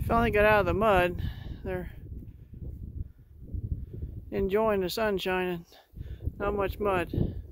Finally got out of the mud. They're enjoying the sun shining. Not much mud.